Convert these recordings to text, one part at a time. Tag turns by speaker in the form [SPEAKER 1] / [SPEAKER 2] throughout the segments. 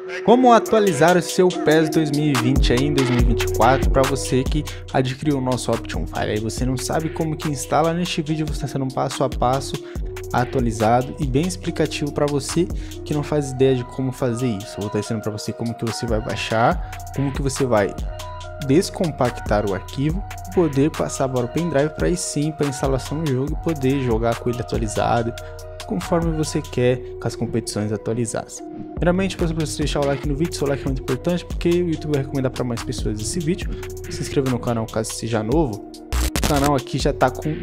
[SPEAKER 1] Como atualizar o seu PES 2020 aí em 2024 para você que adquiriu o nosso Option File. Aí você não sabe como que instala, neste vídeo você está sendo um passo a passo atualizado e bem explicativo para você que não faz ideia de como fazer isso. Eu vou estar ensinando para você como que você vai baixar, como que você vai descompactar o arquivo, poder passar para o pendrive para aí sim para instalação do jogo e poder jogar com ele atualizado conforme você quer, com as competições atualizadas. Primeiramente, peço para você deixar o like no vídeo, seu like é muito importante porque o YouTube vai recomendar para mais pessoas esse vídeo. Se inscreva no canal caso seja novo. O canal aqui já está com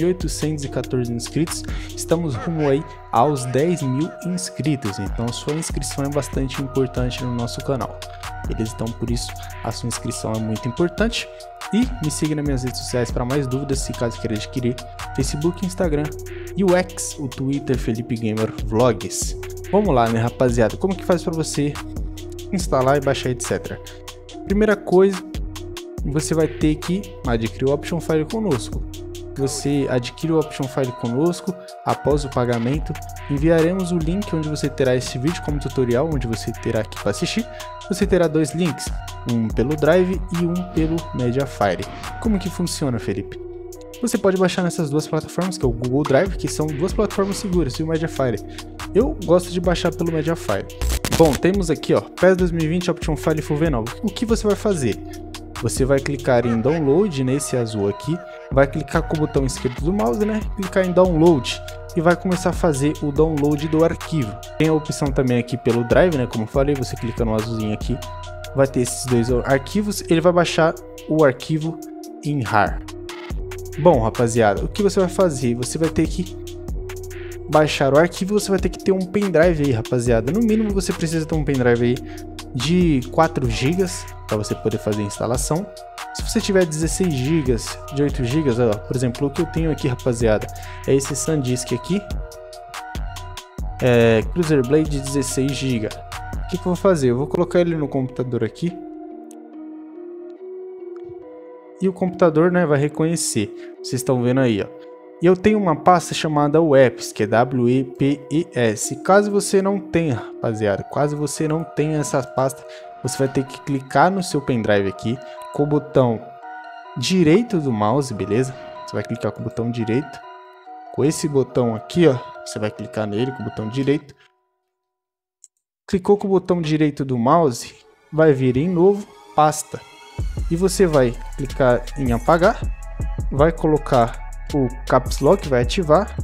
[SPEAKER 1] 9.814 inscritos, estamos rumo aí aos 10.000 inscritos, então sua inscrição é bastante importante no nosso canal. Beleza? Então por isso a sua inscrição é muito importante. E me siga nas minhas redes sociais para mais dúvidas, se caso queira adquirir, Facebook, Instagram e o X, o Twitter, Felipe Gamer Vlogs. Vamos lá, né, rapaziada? Como que faz para você instalar e baixar, etc. Primeira coisa, você vai ter que adquirir o Option File conosco. Você adquire o Option File conosco, após o pagamento, enviaremos o link onde você terá esse vídeo como tutorial, onde você terá aqui para assistir. Você terá dois links, um pelo Drive e um pelo Mediafire. Como que funciona, Felipe? Você pode baixar nessas duas plataformas, que é o Google Drive, que são duas plataformas seguras, e o Mediafire. Eu gosto de baixar pelo Mediafire. Bom, temos aqui, ó, PES 2020 Option File Full V9. O que você vai fazer? Você vai clicar em Download, nesse azul aqui, vai clicar com o botão esquerdo do mouse, né? Clicar em Download e vai começar a fazer o download do arquivo. Tem a opção também aqui pelo Drive, né? Como eu falei, você clica no azulzinho aqui, vai ter esses dois arquivos, ele vai baixar o arquivo em RAR. Bom, rapaziada, o que você vai fazer? Você vai ter que baixar o arquivo, você vai ter que ter um pendrive aí, rapaziada. No mínimo você precisa ter um pendrive aí de 4 GB para você poder fazer a instalação. Se você tiver 16 GB, de 8 GB, ó, por exemplo, o que eu tenho aqui, rapaziada, é esse SanDisk aqui, Cruiser Blade 16 GB. O que eu vou fazer? Eu vou colocar ele no computador aqui e o computador, né, vai reconhecer. Vocês estão vendo aí, ó. E eu tenho uma pasta chamada WEPS, que é WEPS. Caso você não tenha, rapaziada, caso você não tenha essa pasta, você vai ter que clicar no seu pendrive aqui com o botão direito do mouse, beleza? Você vai clicar com o botão direito. Com esse botão aqui, ó, você vai clicar nele com o botão direito. Clicou com o botão direito do mouse, vai vir em novo, pasta. E você vai clicar em apagar, vai colocar o Caps Lock, vai ativar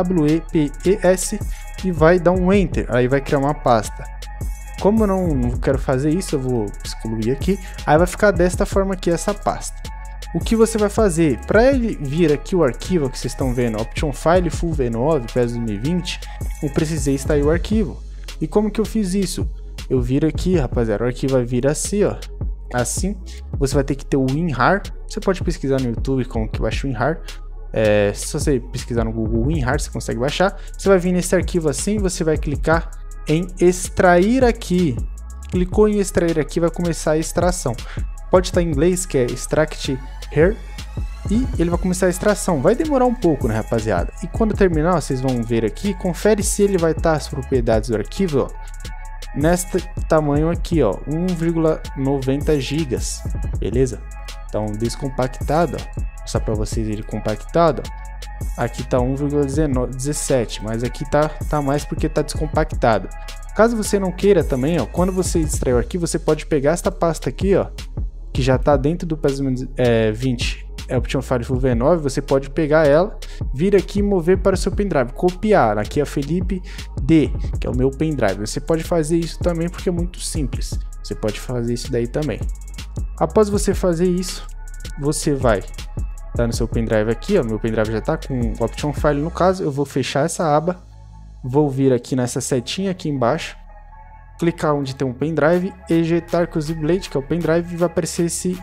[SPEAKER 1] WEPS e vai dar um Enter, aí vai criar uma pasta. Como eu não quero fazer isso, eu vou excluir aqui, aí vai ficar desta forma aqui essa pasta. O que você vai fazer? Para ele vir aqui o arquivo que vocês estão vendo, Option File Full V9 PES 2020, eu precisei extrair o arquivo. E como que eu fiz isso? Eu viro aqui, rapaziada, o arquivo vai vir assim, ó. Assim, você vai ter que ter o WinRAR. Você pode pesquisar no YouTube como que baixa o WinRAR. Se você pesquisar no Google WinRAR, você consegue baixar. Você vai vir nesse arquivo assim, você vai clicar em extrair aqui. Clicou em extrair aqui, vai começar a extração. Pode estar em inglês, que é Extract Here. E ele vai começar a extração. Vai demorar um pouco, né, rapaziada? E quando terminar, vocês vão ver aqui, confere se ele vai estar as propriedades do arquivo, ó. Neste tamanho aqui, ó, 1,90 GB, beleza? Então descompactado, ó, só para vocês ele compactado, ó. Aqui tá 1,17, mas aqui tá mais porque tá descompactado. Caso você não queira também, ó, quando você extrair o arquivo, você pode pegar esta pasta aqui, ó, que já tá dentro do PES 20, Option File Full V9, você pode pegar ela, vir aqui e mover para o seu pendrive, copiar, aqui é Felipe D, que é o meu pendrive. Você pode fazer isso também porque é muito simples, você pode fazer isso daí também. Após você fazer isso, você vai estar no seu pendrive aqui, ó, meu pendrive já está com o Option File, no caso, eu vou fechar essa aba, vou vir aqui nessa setinha aqui embaixo, clicar onde tem um pendrive, ejetar Cruiser Blade, que é o pendrive, e vai aparecer esse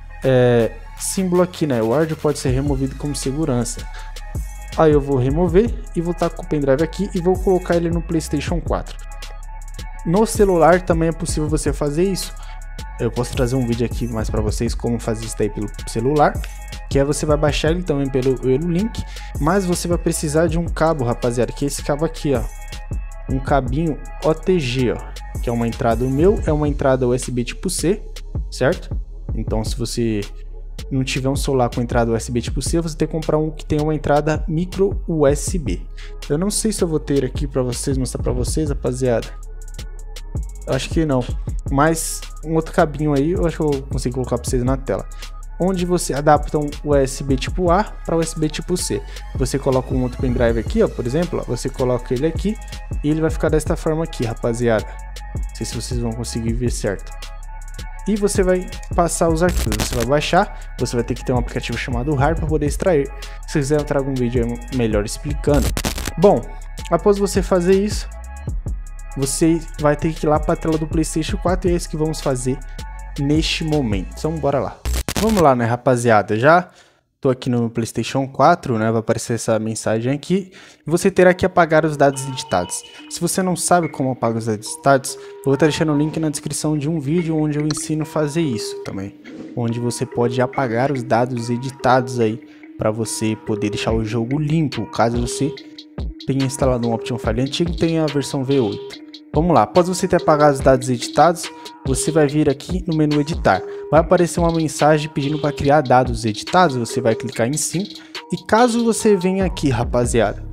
[SPEAKER 1] símbolo aqui, né? O áudio pode ser removido como segurança. Aí eu vou remover e vou estar com o pendrive aqui e vou colocar ele no PlayStation 4. No celular também é possível você fazer isso. Eu posso trazer um vídeo aqui mais para vocês como fazer isso daí pelo celular, que é você vai baixar ele também pelo link, mas você vai precisar de um cabo, rapaziada, que é esse cabo aqui, ó, um cabinho OTG, ó. que é uma entrada, o meu é uma entrada USB tipo C, certo? Então se você não tiver um celular com entrada USB tipo C, você tem que comprar um que tem uma entrada micro USB. Eu não sei se eu vou ter aqui para vocês, mostrar para vocês, rapaziada. Acho que não, mas um outro cabinho aí, eu acho que eu consigo colocar para vocês na tela. Onde você adapta um USB tipo A para USB tipo C. Você coloca um outro pendrive aqui, ó, por exemplo, ó, você coloca ele aqui e ele vai ficar desta forma aqui, rapaziada. Não sei se vocês vão conseguir ver certo. E você vai passar os arquivos, você vai baixar, você vai ter que ter um aplicativo chamado RAR para poder extrair. Se quiser eu trago um vídeo melhor explicando. Bom, após você fazer isso, você vai ter que ir lá para a tela do PlayStation 4 e é isso que vamos fazer neste momento. Então bora lá. Vamos lá, né, rapaziada? Já tô aqui no PlayStation 4, né? Vai aparecer essa mensagem aqui. E você terá que apagar os dados editados. Se você não sabe como apagar os dados editados, eu vou estar deixando o link na descrição de um vídeo onde eu ensino a fazer isso também. Onde você pode apagar os dados editados aí para você poder deixar o jogo limpo, caso você tenha instalado um Option File antigo, tenha a versão V8. Vamos lá, após você ter apagado os dados editados, você vai vir aqui no menu editar. Vai aparecer uma mensagem pedindo para criar dados editados, você vai clicar em sim. E caso você venha aqui, rapaziada,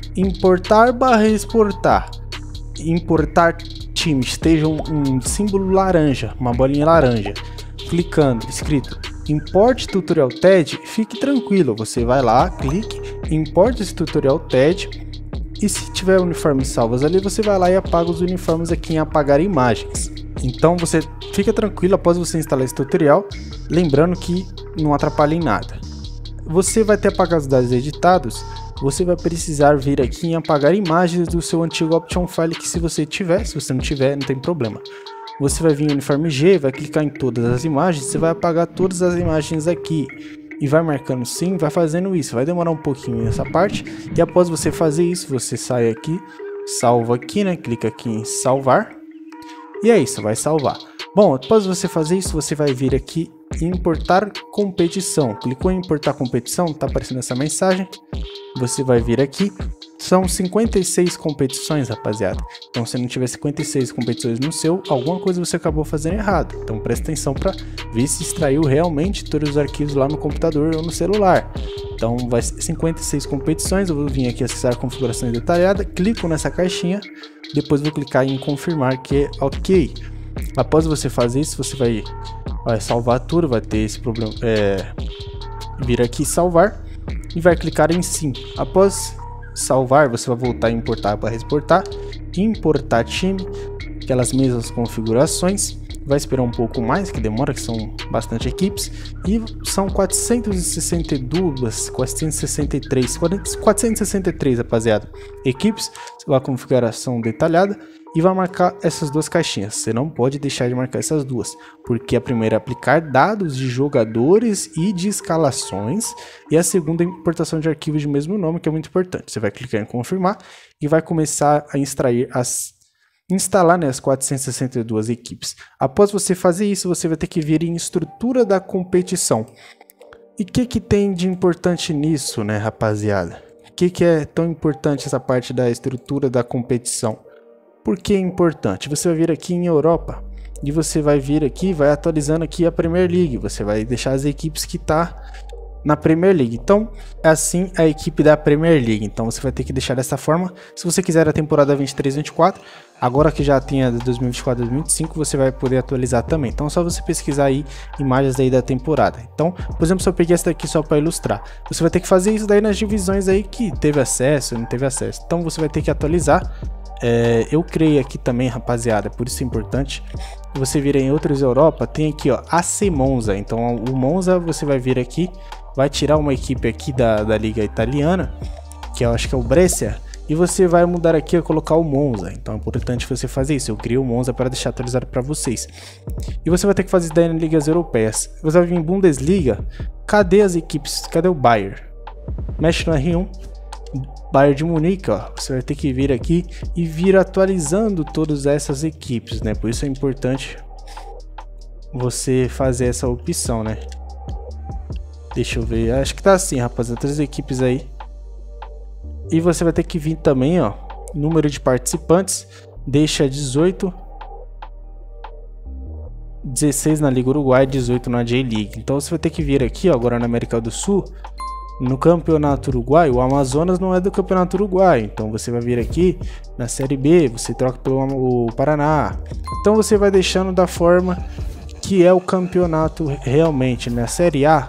[SPEAKER 1] importar/exportar, importar time, esteja um símbolo laranja, uma bolinha laranja, clicando, escrito import tutorial TED, fique tranquilo, você vai lá, clique, importa esse tutorial TED. E se tiver uniformes salvos ali, você vai lá e apaga os uniformes aqui em apagar imagens. Então você fica tranquilo após você instalar esse tutorial, lembrando que não atrapalha em nada. Você vai ter apagado os dados editados, você vai precisar vir aqui em apagar imagens do seu antigo Option File, que se você tiver, se você não tiver, não tem problema. Você vai vir em uniforme G, vai clicar em todas as imagens, você vai apagar todas as imagens aqui. E vai marcando sim, vai fazendo isso, vai demorar um pouquinho nessa parte. E após você fazer isso, você sai aqui, salva aqui, né? Clica aqui em salvar. E é isso, vai salvar. Bom, após você fazer isso, você vai vir aqui em importar competição. Clicou em importar competição, tá aparecendo essa mensagem. Você vai vir aqui. São 56 competições, rapaziada. Então, se não tiver 56 competições no seu, alguma coisa você acabou fazendo errado. Então, presta atenção para ver se extraiu realmente todos os arquivos lá no computador ou no celular. Então, vai ser 56 competições. Eu vou vir aqui acessar configurações detalhadas. Clico nessa caixinha. Depois vou clicar em confirmar que é ok. Após você fazer isso, você vai salvar tudo. Vai ter esse problema. Vir aqui salvar. E vai clicar em sim. Após salvar, você vai voltar a importar para exportar, importar time, aquelas mesmas configurações, vai esperar um pouco mais, que demora, que são bastante equipes, e são 463, rapaziada, equipes, a configuração detalhada, e vai marcar essas duas caixinhas. Você não pode deixar de marcar essas duas, porque a primeira é aplicar dados de jogadores e de escalações, e a segunda é importação de arquivos de mesmo nome, que é muito importante. Você vai clicar em confirmar e vai começar a instalar, né, as 462 equipes. Após você fazer isso, você vai ter que vir em estrutura da competição. E o que tem de importante nisso, né, rapaziada? O que é tão importante essa parte da estrutura da competição? Por que é importante? Você vai vir aqui em Europa e você vai vir aqui, vai atualizando aqui a Premier League. Você vai deixar as equipes que tá na Premier League. Então, é assim a equipe da Premier League. Então, você vai ter que deixar dessa forma. Se você quiser a temporada 23-24, agora que já tem a de 2024-2025, você vai poder atualizar também. Então, é só você pesquisar aí imagens aí da temporada. Então, por exemplo, se eu peguei essa daqui só para ilustrar, você vai ter que fazer isso daí nas divisões aí que teve acesso, não teve acesso. Então, você vai ter que atualizar. Eu criei aqui também, rapaziada, por isso é importante. Você vir em outros Europa, tem aqui, ó, AC Monza. Então, o Monza, você vai vir aqui, vai tirar uma equipe aqui da liga italiana, que eu acho que é o Brescia, e você vai mudar aqui a colocar o Monza. Então é importante você fazer isso. Eu criei o Monza para deixar atualizado para vocês. E você vai ter que fazer isso daí nas ligas europeias. Você vai vir em Bundesliga. Cadê as equipes? Cadê o Bayern? Mexe no R1. Bayern de Munique, ó. Você vai ter que vir aqui e vir atualizando todas essas equipes, né? Por isso é importante você fazer essa opção, né? Deixa eu ver. Acho que tá assim, rapaziada. Todas as equipes aí. E você vai ter que vir também, ó, número de participantes, deixa 18 16 na Liga Uruguai e 18 na J-League. Então você vai ter que vir aqui, ó, agora na América do Sul, no Campeonato Uruguai. O Amazonas não é do Campeonato Uruguai, então você vai vir aqui na Série B, você troca pelo Paraná. Então você vai deixando da forma que é o campeonato realmente. Na Série A,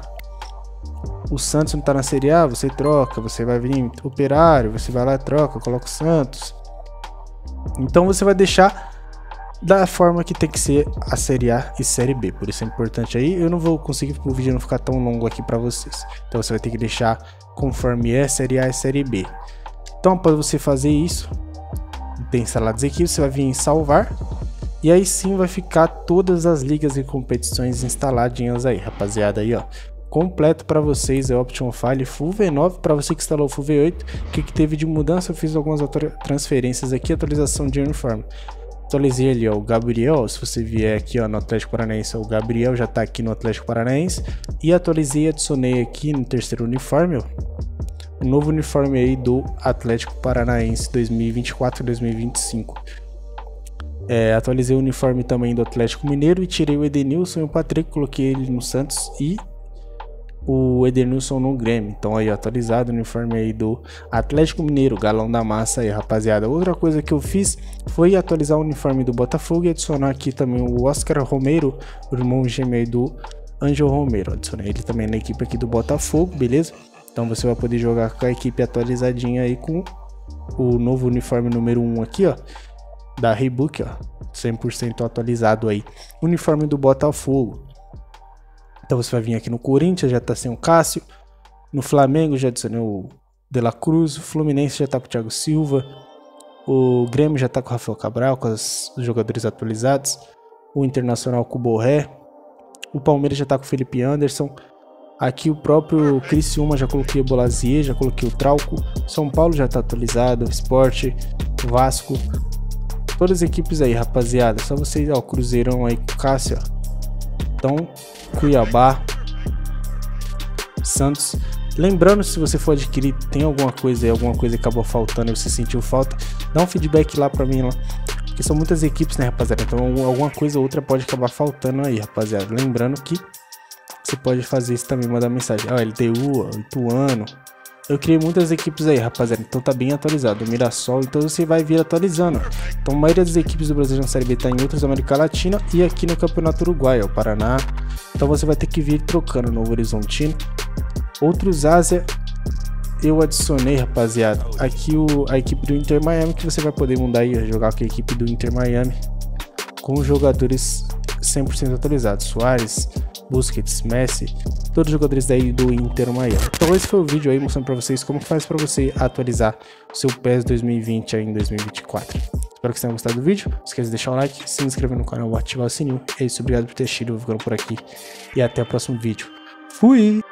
[SPEAKER 1] o Santos não tá na Série A, você troca, você vai vir Operário, você vai lá e troca, coloca o Santos. Então você vai deixar da forma que tem que ser a Série A e Série B. Por isso é importante aí. Eu não vou conseguir o vídeo não ficar tão longo aqui para vocês. Então você vai ter que deixar conforme é Série A e Série B. Então após você fazer isso, tem instaladas aqui, você vai vir em salvar. E aí sim vai ficar todas as ligas e competições instaladinhas aí, rapaziada. Aí ó, completo para vocês, é Option File Full V9. Para você que instalou o Full V8, o que teve de mudança? Eu fiz algumas transferências aqui, atualização de uniforme. Atualizei ali, ó, o Gabriel. Se você vier aqui, ó, no Atlético Paranaense, o Gabriel já tá aqui no Atlético Paranaense. E atualizei e adicionei aqui no terceiro uniforme, ó, o novo uniforme aí do Atlético Paranaense 2024-2025. Atualizei o uniforme também do Atlético Mineiro e tirei o Edenilson e o Patrick, coloquei ele no Santos e o Edenilson no Grêmio. Então aí, atualizado o uniforme aí do Atlético Mineiro, galão da massa aí, rapaziada. Outra coisa que eu fiz foi atualizar o uniforme do Botafogo e adicionar aqui também o Oscar Romero, o irmão gêmeo aí do Ângelo Romero. Adicionei ele também na equipe aqui do Botafogo, beleza? Então você vai poder jogar com a equipe atualizadinha aí com o novo uniforme número 1 aqui, ó, da Reebok, ó, 100% atualizado aí. Uniforme do Botafogo. Então você vai vir aqui no Corinthians, já tá sem o Cássio. No Flamengo já adicionei o De La Cruz. O Fluminense já tá com o Thiago Silva. O Grêmio já tá com o Rafael Cabral, com os jogadores atualizados. O Internacional com o Borré. O Palmeiras já tá com o Felipe Anderson. Aqui o próprio Criciúma já coloquei o Bolazier, já coloquei o Trauco. São Paulo já tá atualizado. O Sport, o Vasco. Todas as equipes aí, rapaziada. Só vocês, ó, Cruzeirão aí com o Cássio, ó. Então, Cuiabá, Santos. Lembrando, se você for adquirir, tem alguma coisa aí, alguma coisa que acabou faltando e você sentiu falta, dá um feedback lá pra mim lá. Porque são muitas equipes, né, rapaziada? Então alguma coisa ou outra pode acabar faltando aí, rapaziada. Lembrando que você pode fazer isso também, mandar mensagem. Ó, LDU, ó, Ituano. Eu criei muitas equipes aí, rapaziada, então tá bem atualizado. O Mirassol, então você vai vir atualizando. Então a maioria das equipes do Brasil na Série B tá em outras da América Latina e aqui no Campeonato Uruguai, ó, o Paraná. Então você vai ter que vir trocando. Novo Horizontino. Outros Ásia eu adicionei, rapaziada, aqui a equipe do Inter Miami, que você vai poder mudar aí, jogar com a equipe do Inter Miami com jogadores 100% atualizados. Soares, Busquets, Messi, todos os jogadores daí do Inter Miami. Então esse foi o vídeo aí mostrando pra vocês como faz pra você atualizar o seu PES 2020 aí em 2024. Espero que vocês tenham gostado do vídeo. Não esqueça de deixar o like, se inscrever no canal e ativar o sininho. É isso, obrigado por ter assistido, eu vou ficando por aqui e até o próximo vídeo. Fui!